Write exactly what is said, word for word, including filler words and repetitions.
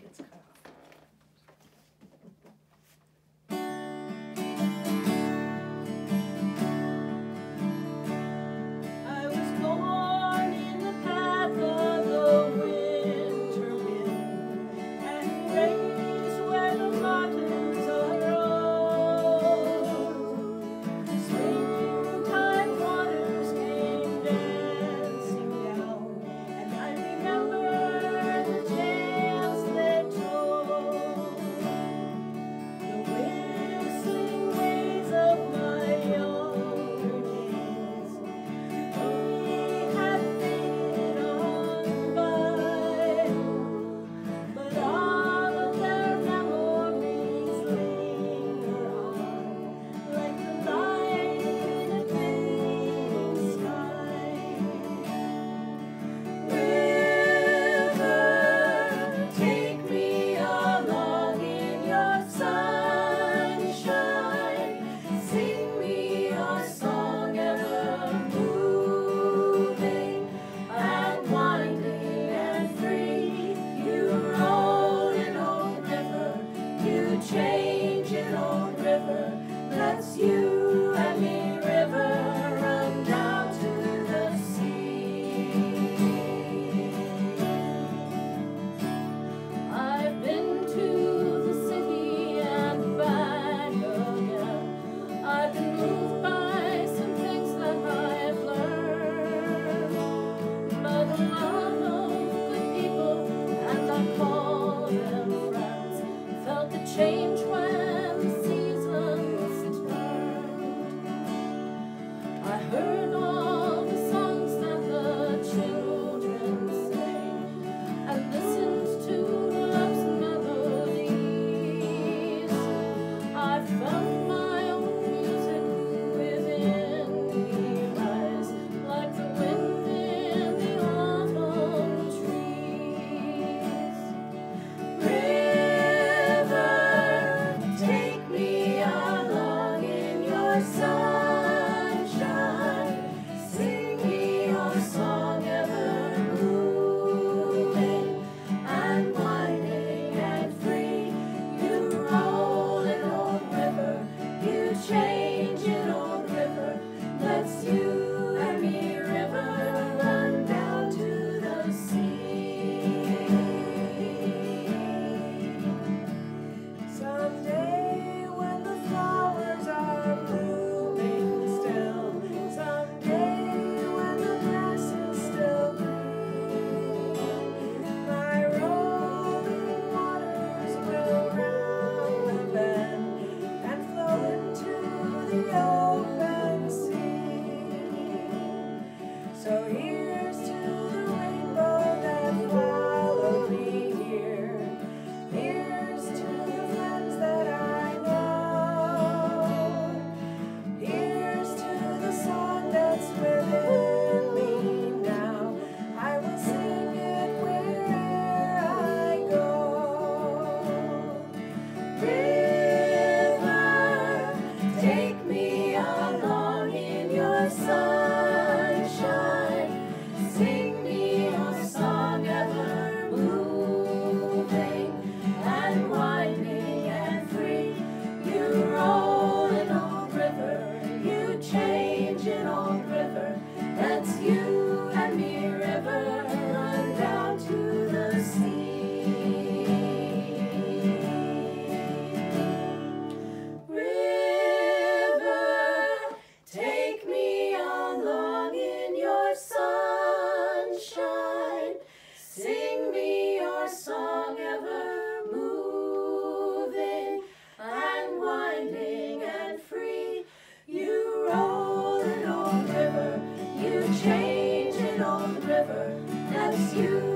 gets cut off. That's you and me, river, run down to the sea. I've been to the city and back again. I've been moved by some things that I've learned, by the love of good people, and I call them friends. Felt the change when the seasons turned. I heard all the songs that the children sang, and listened to the love's melodies. I felt my own music within me rise, like the wind in the autumn trees. River, take me along in your sunshine. Sing me your song ever moving and winding and free. You rolling old river, you changing old river. Let's you and me, river, run down to the sea. Someday when the flowers are blooming still, someday when the grass is still green, my rolling waters will round the bend and flow into the open sea. So here's to the rainbow that followed me here. Here's to the friends that I know. Here's to the song that's within me now. I will sing it where'er I go. River, take me along in your sunshine. Sing me your song ever moving and winding and free. You rolling old river, you changing old river. That's you and me, river, run down to the sea. River, take me along in your sunshine. Sing me your song ever moving and winding and free. You rolling old river, you changing old river. That's you